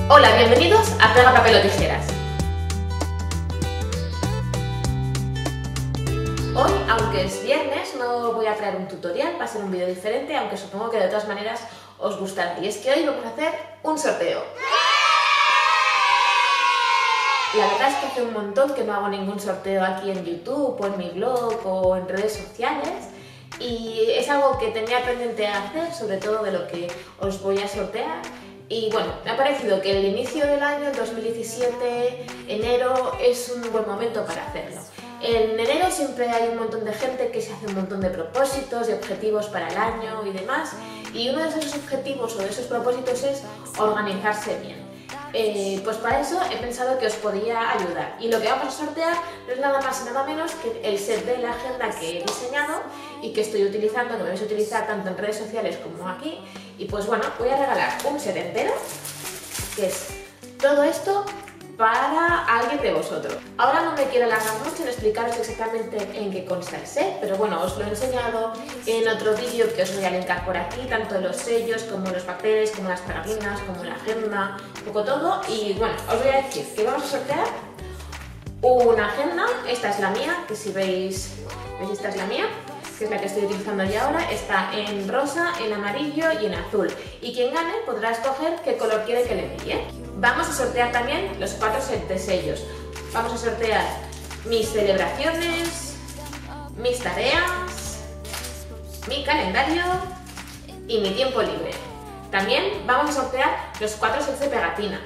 Hola, bienvenidos a Pega, Papel o Tijeras. Hoy, aunque es viernes, no voy a traer un tutorial, va a ser un vídeo diferente, aunque supongo que de todas maneras os gustará. Y es que hoy vamos a hacer un sorteo. La verdad es que hace un montón que no hago ningún sorteo aquí en YouTube o en mi blog o en redes sociales. Y es algo que tenía pendiente hacer, sobre todo de lo que os voy a sortear. Y bueno, me ha parecido que el inicio del año, el 2017, enero, es un buen momento para hacerlo. En enero siempre hay un montón de gente que se hace un montón de propósitos y objetivos para el año y demás. Y uno de esos objetivos o de esos propósitos es organizarse bien. Pues para eso he pensado que os podía ayudar, y lo que vamos a sortear no es nada más y nada menos que el set de la agenda que he diseñado y que estoy utilizando, que me vais a utilizar tanto en redes sociales como aquí. Y pues bueno, voy a regalar un set entero, que es todo esto para alguien de vosotros. Ahora no me quiero alargar mucho en explicaros exactamente en qué consta el set, pero bueno, os lo he enseñado en otro vídeo que os voy a linkar por aquí, tanto los sellos como los papeles, como las pegatinas, como la agenda, un poco todo. Y bueno, os voy a decir que vamos a sortear una agenda. Esta es la mía, que si veis esta es la mía, que es la que estoy utilizando ya ahora. Está en rosa, en amarillo y en azul. Y quien gane podrá escoger qué color quiere que le envíe. Vamos a sortear también los 4 sets de sellos. Vamos a sortear mis celebraciones, mis tareas, mi calendario y mi tiempo libre. También vamos a sortear los 4 sets de pegatinas,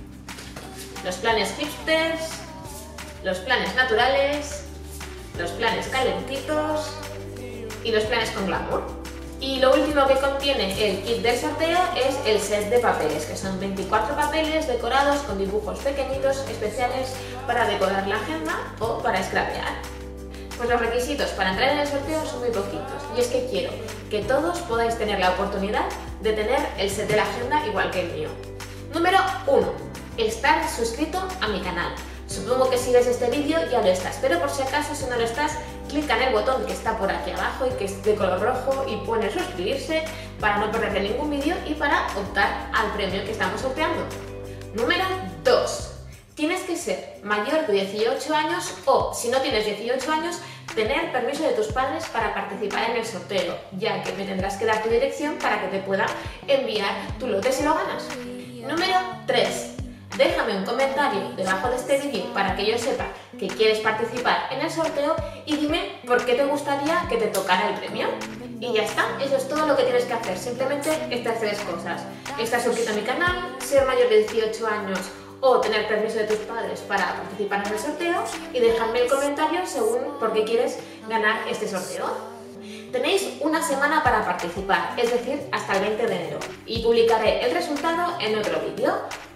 los planes hipsters, los planes naturales, los planes calentitos y los planes con glamour. Y lo último que contiene el kit del sorteo es el set de papeles, que son 24 papeles decorados con dibujos pequeñitos especiales para decorar la agenda o para scrapear. Pues los requisitos para entrar en el sorteo son muy poquitos, y es que quiero que todos podáis tener la oportunidad de tener el set de la agenda igual que el mío. Número 1. Estar suscrito a mi canal. Supongo que si ves este vídeo ya lo estás, pero por si acaso, si no lo estás, clica en el botón que está por aquí abajo y que es de color rojo y pone suscribirse para no perderte ningún vídeo y para optar al premio que estamos sorteando. Número 2. Tienes que ser mayor de 18 años o, si no tienes 18 años, tener permiso de tus padres para participar en el sorteo, ya que me tendrás que dar tu dirección para que te pueda enviar tu lote si lo ganas. Número 3. Déjame un comentario debajo de este vídeo para que yo sepa que quieres participar en el sorteo y dime por qué te gustaría que te tocara el premio. Y ya está, eso es todo lo que tienes que hacer, simplemente estas 3 cosas. Estar suscrito a mi canal, ser mayor de 18 años o tener permiso de tus padres para participar en el sorteo, y dejarme el comentario según por qué quieres ganar este sorteo. Tenéis una semana para participar, es decir, hasta el 20 de enero, y publicaré el resultado en otro vídeo.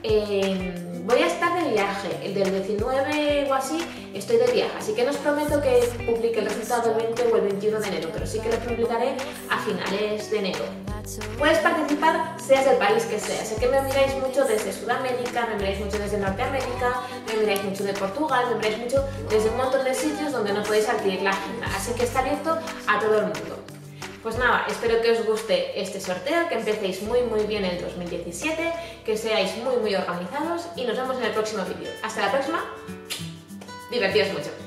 Voy a estar de viaje, el del 19 o así estoy de viaje, así que no os prometo que publique el resultado el 20 o el 21 de enero, pero sí que lo publicaré a finales de enero. Puedes participar seas del país que sea. Sé que me miráis mucho desde Sudamérica, me miráis mucho desde Norteamérica, me miráis mucho de Portugal, me miráis mucho desde un montón de sitios donde no podéis adquirir la agenda, así que está abierto a todo el mundo. Pues nada, espero que os guste este sorteo, que empecéis muy bien el 2017, que seáis muy organizados, y nos vemos en el próximo vídeo. Hasta la próxima, divertíos mucho.